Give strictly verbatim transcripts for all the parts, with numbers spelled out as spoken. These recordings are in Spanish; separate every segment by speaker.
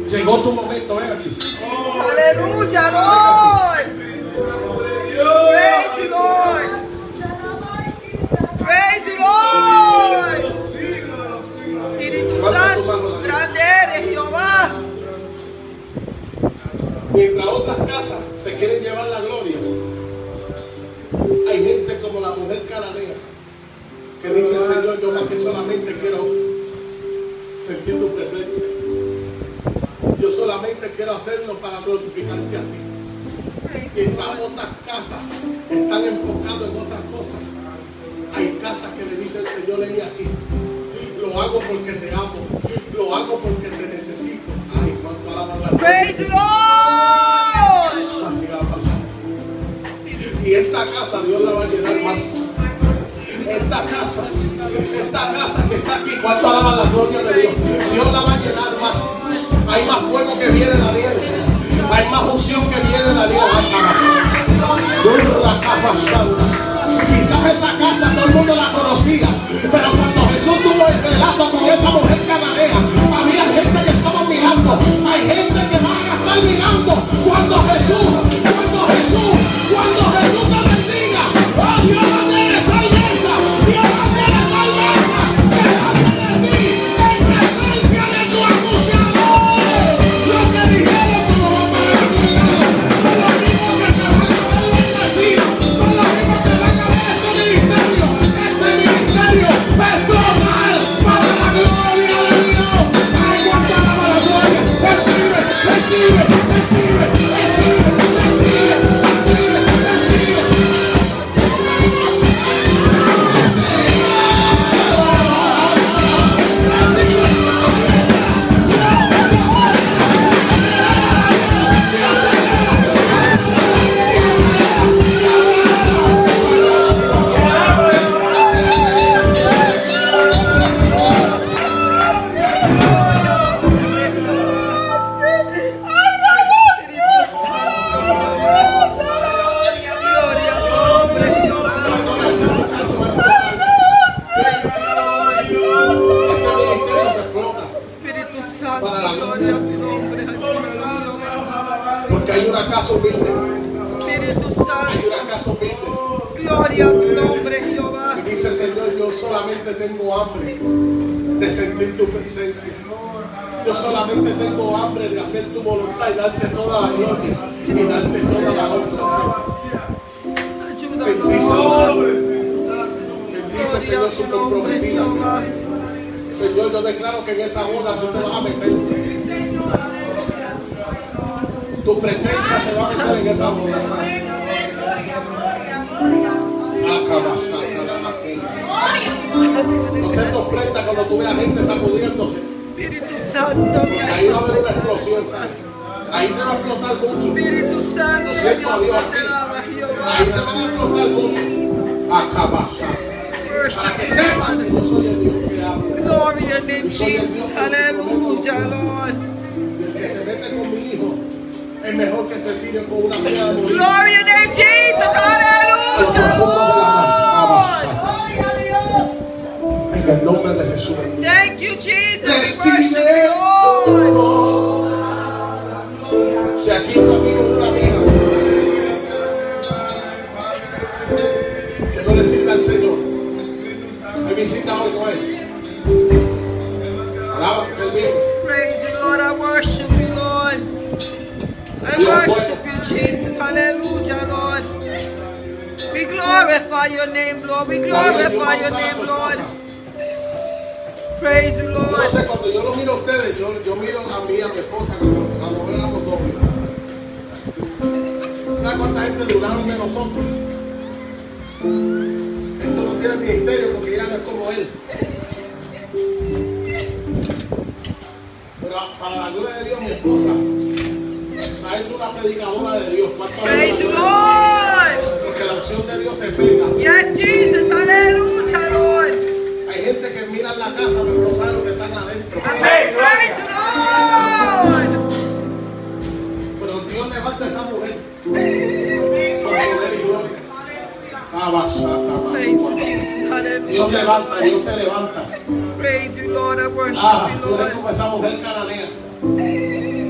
Speaker 1: Llegó tu momento, ven aquí.
Speaker 2: Aleluya, Lord. Praise you, Lord. Praise you, Lord. Espíritu Santo, grande eres, Jehová.
Speaker 1: Mientras otras casas se quieren llevar la gloria, hay gente como la mujer cananea que dice: Señor, yo más que solamente quiero sentir tu presencia. Yo solamente quiero hacerlo para glorificarte a ti. Mientras otras casas están enfocadas en otras cosas, hay casas que le dicen: Señor, ven aquí. Lo hago porque te amo. Lo hago porque te necesito. Ay, cuánto alaban la
Speaker 2: Praise the Lord.
Speaker 1: Y esta casa Dios la va a llenar más. Esta casa, esta casa que está aquí, cuánto alaban la gloria de Dios. Dios la va a llenar más. Hay más fuego que viene, Daniel. Hay más unción que viene, Daniel. Quizás esa casa todo el mundo la conocía, pero cuando Jesús tuvo el relato con esa mujer cananea, había gente que estaba mirando. Hay gente que va a estar mirando cuando Jesús, cuando Jesús, cuando Jesús te bendiga. Oh, Dios no tiene salveza, Dios no tiene salveza delante de ti, en presencia de tu acusador. Los que dijeron que no van para el pecado son los mismos que te van a ver bendecido, son los mismos que van a ver este ministerio, este ministerio es global para la gloria de Dios. Ay, cuánto alaba la gloria. Recibe, recibe, recibe, recibe, recibe, recibe, recibe. Porque hay una casa humilde. Hay una casa humilde.
Speaker 2: Gloria a tu nombre, Jehová.
Speaker 1: Y dice: Señor, yo solamente tengo hambre de sentir tu presencia. Yo solamente tengo hambre de hacer tu voluntad y darte toda la gloria y darte toda la honra. Bendícelo, Señor. Bendice, Señor, su comprometida, Señor. Señor, yo declaro que en esa boda tú te vas a meter. Tu presencia se va a meter en esa boda. No te sorprenda cuando tú veas gente sacudiéndose.
Speaker 2: Espíritu Santo.
Speaker 1: Porque ahí va a haber una explosión. Ahí se va a explotar mucho.
Speaker 2: Espíritu Santo.
Speaker 1: Lo siento a Dios aquí. Ahí se van a explotar mucho. Para que sepan que yo soy el Dios que habla. Y soy el Dios que
Speaker 2: Aleluya, Lord.
Speaker 1: Y el que se mete con mi hijo es mejor que se tire con una piedra de morir.
Speaker 2: Gloria a Jesus.
Speaker 1: Al profundo de la mar. En el nombre de Jesús.
Speaker 2: Thank you, Jesus.
Speaker 1: Recibe todo. Si aquí tu amigo es una amiga que no le sirve al Señor, hay visita hoy con él. Alaba que él vive.
Speaker 2: Praise the Lord. I worship you, Lord. I worship you, Jesus. Hallelujah, Lord. We glorify your name, Lord. We glorify your name, Lord. Praise the
Speaker 1: Yo
Speaker 2: Lord.
Speaker 1: no sé, cuando yo lo miro a ustedes, yo, yo miro a mí, a mi esposa, cuando, cuando éramos novios. ¿Sabes cuánta gente duraron de nosotros? Esto no tiene ministerio porque ella no es como él. Pero para la gloria de Dios, mi esposa se ha hecho una predicadora de Dios. ¿Cuánto
Speaker 2: Praise the
Speaker 1: Lord? Porque la unción de Dios se pega.
Speaker 2: Yes, Jesus. Hallelujah, Lord.
Speaker 1: Hay gente que mira en la casa, pero no sabe lo que están adentro.
Speaker 2: Praise the Lord.
Speaker 1: Pero Dios levanta a esa mujer con poder y gloria.
Speaker 2: Praise you, Jesus.
Speaker 1: Dios
Speaker 2: Hallelujah.
Speaker 1: levanta, Dios te levanta.
Speaker 2: Praise you, Lord. I worship
Speaker 1: Ah,
Speaker 2: you,
Speaker 1: tú eres
Speaker 2: Lord.
Speaker 1: como esa mujer cananea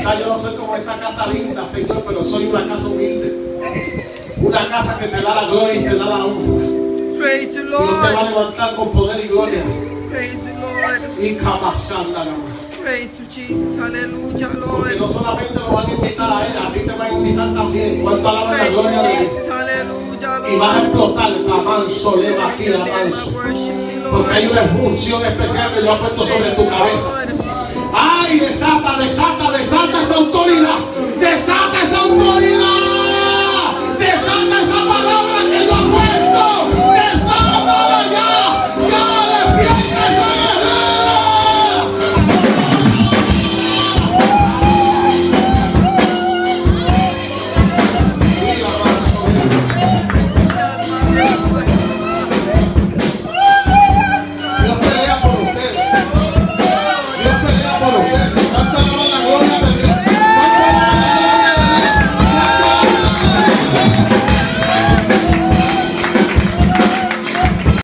Speaker 1: Quizás yo no soy como esa casa linda, Señor, pero soy una casa humilde. Una casa que te da la gloria y te da la honra.
Speaker 2: Praise the
Speaker 1: Dios te va a
Speaker 2: Lord.
Speaker 1: levantar con poder y gloria.
Speaker 2: Praise the Lord.
Speaker 1: Y cabashanda,
Speaker 2: Praise you, Jesus. Hallelujah,
Speaker 1: porque no
Speaker 2: Lord.
Speaker 1: solamente lo van a invitar a él, a ti te van a invitar también. Cuánto alaban la
Speaker 2: Praise you,
Speaker 1: gloria de él.
Speaker 2: Jesus. Hallelujah,
Speaker 1: Y vas a
Speaker 2: Lord.
Speaker 1: explotar, camanso, lema aquí,
Speaker 2: Your name, I
Speaker 1: amanso.
Speaker 2: worship you,
Speaker 1: Porque hay
Speaker 2: Lord.
Speaker 1: una unción especial que yo he puesto sobre tu cabeza.
Speaker 2: Lord.
Speaker 1: Ay, desata, desata, desata esa autoridad. Desata esa autoridad.